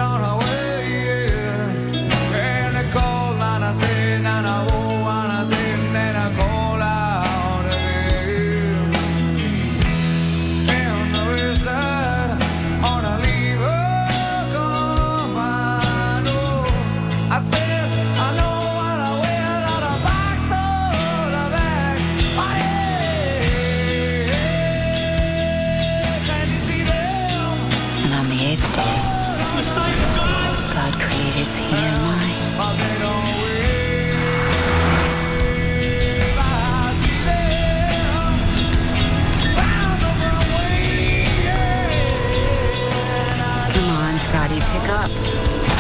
on her way, yeah. And they call and I say, and I oh, and I say, and then I call out again. And the rest on a leave her come, I know. I said, I know what I wear on a box on the back. Oh, yeah. Can you see them? And on the 8th day, God created Peter and Mike. But they don't wave. I see them round the runway, yeah. Come on, Scotty, pick up.